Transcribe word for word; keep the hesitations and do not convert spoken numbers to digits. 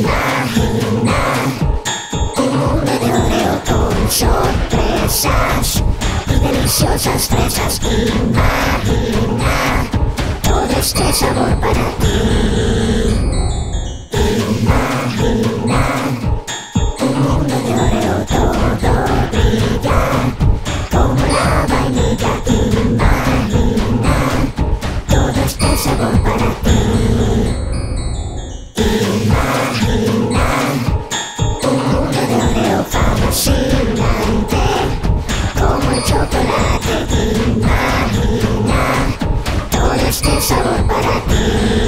Un mundo de Oreo con sorpresas y deliciosas fresas. Imagina todo este sabor para ti. Imagina un mundo de Oreo, todo brilla como la vainilla. Imagina todo este sabor para ti. Imagina un mundo de Oreo fascinante como el chocolate. Imagina todo este sabor para ti.